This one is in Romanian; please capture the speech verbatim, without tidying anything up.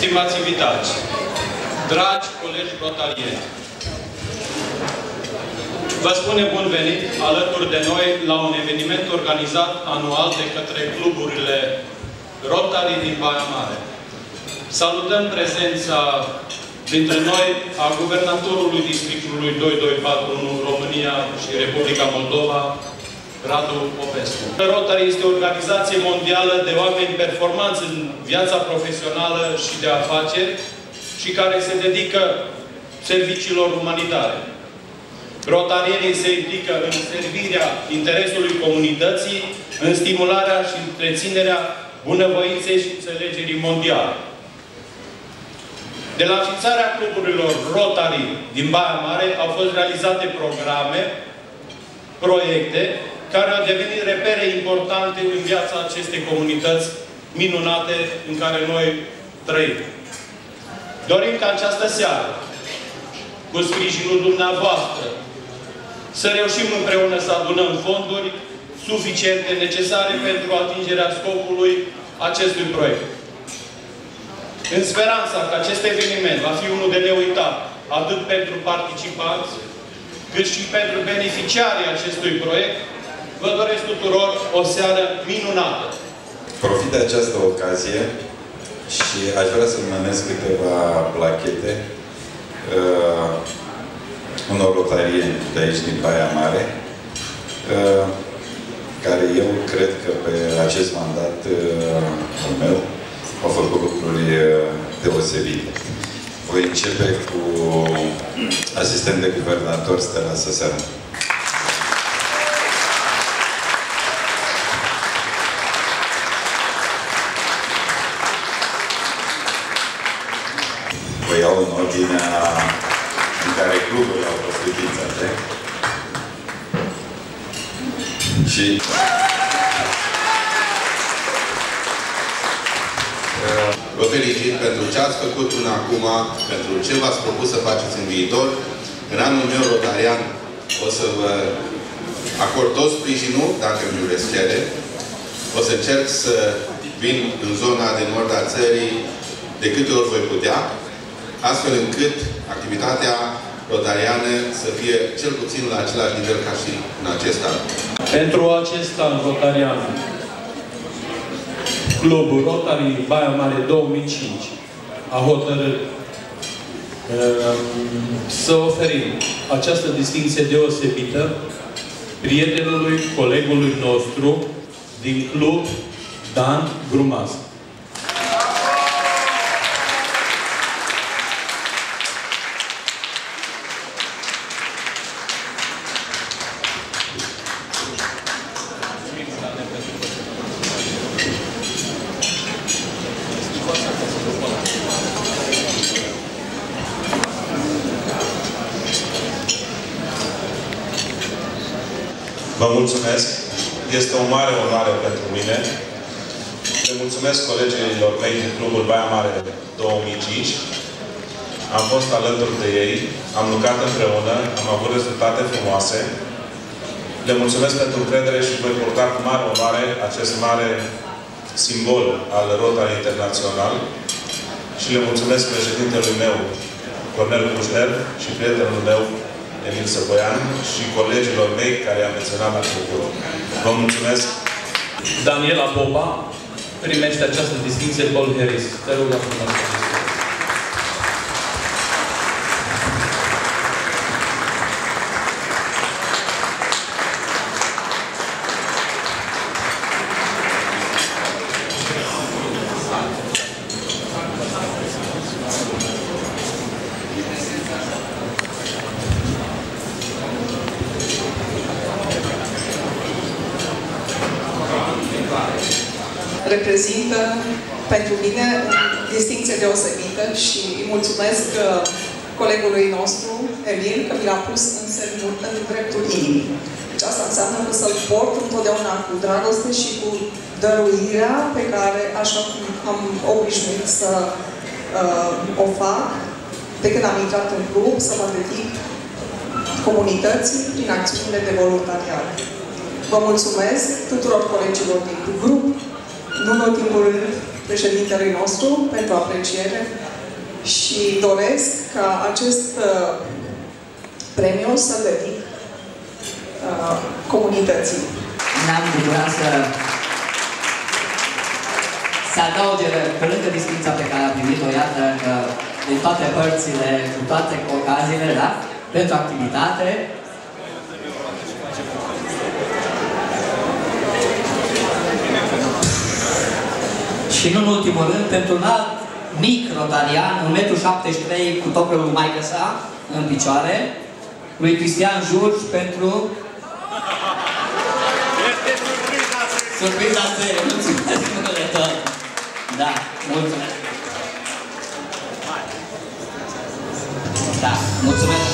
Stimați invitați, dragi colegi rotarieni, vă spunem bun venit alături de noi la un eveniment organizat anual de către cluburile Rotary din Baia Mare. Salutăm prezența printre noi a guvernatorului districtului doi doi patru unu România și Republica Moldova, Radu Popescu. Rotary este o organizație mondială de oameni performanți în viața profesională și de afaceri și care se dedică serviciilor umanitare. Rotarienii se implică în servirea interesului comunității, în stimularea și întreținerea bunăvoinței și înțelegerii mondiale. De la înființarea cluburilor Rotary din Baia Mare au fost realizate programe, proiecte, care au devenit repere importante în viața acestei comunități minunate în care noi trăim. Dorim ca această seară, cu sprijinul dumneavoastră, să reușim împreună să adunăm fonduri suficiente, necesare pentru atingerea scopului acestui proiect. În speranța că acest eveniment va fi unul de neuitat, atât pentru participanți, cât și pentru beneficiarii acestui proiect, vă doresc tuturor o seară minunată. Profit de această ocazie și aș vrea să numesc câteva plachete uh, unor rotarieni de aici, din Baia Mare, uh, care eu cred că pe acest mandat uh, al meu au făcut lucruri uh, deosebite. Voi începe cu asistent de guvernator Stella Săseanu. Vă iau în ordinea în care cluburile au fost înființate. Și vă felicit pentru ce ați făcut până acum, pentru ce v-ați propus să faceți în viitor. În anul meu rotarian o să vă acord tot sprijinul, dacă îmi veți cere. O să încerc să vin în zona de nord a țării de câte ori voi putea, astfel încât activitatea rotariană să fie cel puțin la același nivel ca și în acest an. Pentru acest an rotarian, Clubul Rotary Baia Mare două mii cinci a hotărât uh, să oferim această distinție deosebită prietenului, colegului nostru din club, Dan Grumaz. Vă mulțumesc. Este o mare onoare pentru mine. Le mulțumesc colegilor mei din Clubul Baia Mare două mii cinci. Am fost alături de ei, am lucrat împreună, am avut rezultate frumoase. Le mulțumesc pentru încredere și voi purta cu mare onoare acest mare simbol al Rotary Internațional. Și le mulțumesc președintelui meu, Cornel Cușner, și prietenul meu, Emil Săpoian, și colegilor mei care i-am menționat la început. Vă mulțumesc! Daniela Popa primește această distinție Paul Harris. Te rog la frumos. Reprezintă pentru mine o distinție deosebită și îi mulțumesc colegului nostru, Emil, că mi l-a pus în, servul, în dreptul inimii. Deci asta înseamnă că să-l port întotdeauna cu dragoste și cu dăruirea pe care, așa cum am obișnuit să uh, o fac, de când am intrat în club, să mă dedic comunității prin acțiunile de voluntariat. Vă mulțumesc tuturor colegilor din grup, nu în ultimul rând președintelui nostru pentru apreciere și doresc ca acest uh, premiu să dedic uh, comunității. Ne-am bucurat să se adauge pe lângă distinția pe care a primit-o, iată, că din toate părțile, cu toate ocaziile, da? Pentru activitate. Și nu în ultimul rând, pentru un alt mic rotarian, un metru șaptezeci și trei cu tocălul maică sa în picioare, lui Cristian Jurj pentru surpriza serie. Mulțumesc mult de tot! Da, mulțumesc! Da, mulțumesc!